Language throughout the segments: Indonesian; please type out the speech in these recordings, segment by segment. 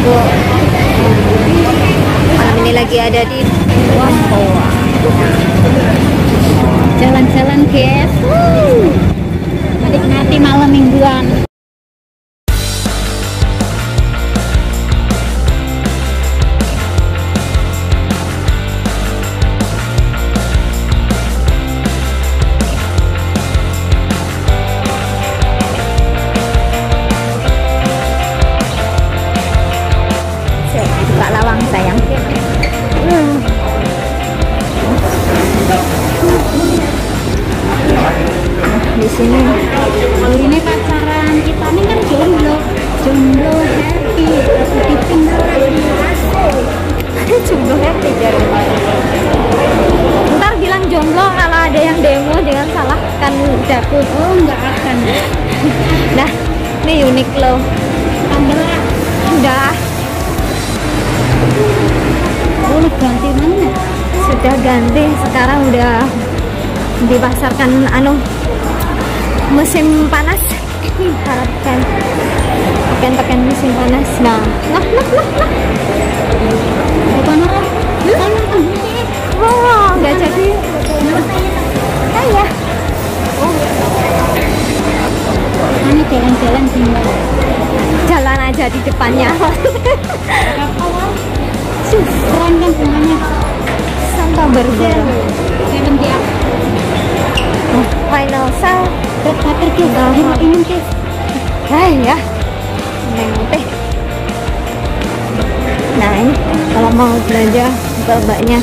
Malam ini lagi ada di Wampoa. Jalan-jalan guys, menikmati malam mingguan. Buka lawang sayang. Di sini Ini pacaran kita ini kan jomblo happy, ditinggal jomblo happy jarum. Ntar bilang jomblo kalau ada yang demo, jangan salahkan Dakut. Oh nggak akan. Nah, ini Uniqlo. Tambah Udah udah ganti mana? sudah ganti, sekarang udah dipasarkan musim panas. Harapkan pakaian musim panas. Nah. Bukan orang. Wow, nggak jadi. Ya. Ini jalan-jalan gimana? Jalan aja di depannya. Keren kan bunganya? Sampah berbeda. Film dia. Final sale. Terpater guys. Ini guys. Ya. Teh. Nah, ini kalau mau belanja babaknya.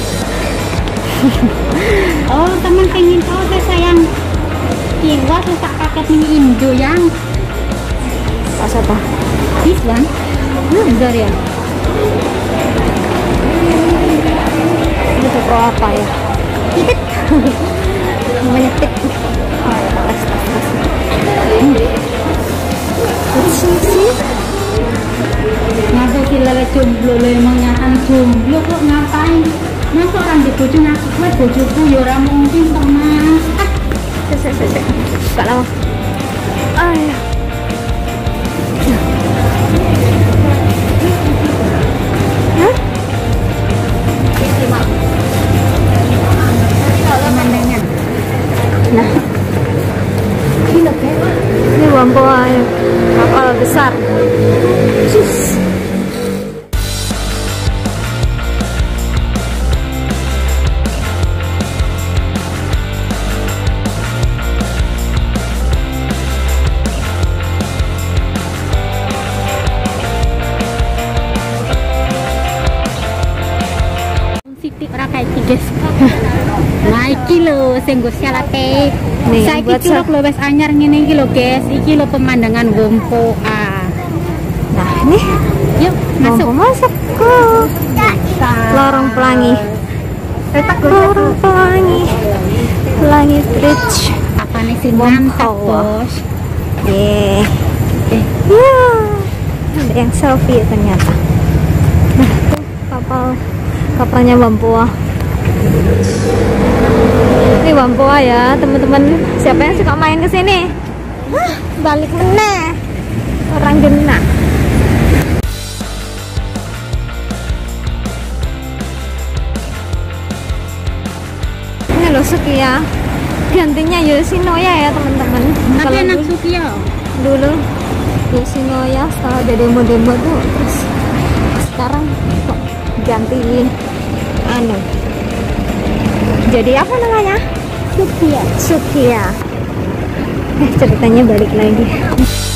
Oh, teman pengen tahu saya sayang. Kiwas letak paket mini Indo yang Pas apa? this one. Bentar ya. Ini toko apa ya? Titik. Namanya tik. Sih. Ngapa sih lele jomblo lo emang nyatan jomblo kok ngapain? Masa orang di bojo ngaku gue bojoku ya ora mungkin toh mas. Buka lawang. Ya. Pemandangan. Nah, ini Wampoa ya. Kapal besar. Sus. Siti ora kayak guys. Nah iki lho sing nggo salate. Nih, Saiki buat curug lho wis anyar ngene iki lho guys. Iki lho pemandangan Wampoa. Nah, ini Yuk masuk. masuk ke lorong pelangi. Lorong pelangi. Pelangi Bridge. Apa nih sih mantap bos. Ya, ada yang selfie ternyata. Nah, tuh kapalnya Wampoa. Ini Wampoa ya, teman-teman. Siapa yang suka main ke sini? Balik meneh. Orang genah. Ini loh Sukiya. Gantinya Yoshinoya ya, teman-teman. Tapi enak dulu- Sukiya. dulu Yoshinoya setelah ada demo-demo tuh, terus sekarang kok ganti jadi apa namanya? Sukiya. Sukiya. Ceritanya balik lagi.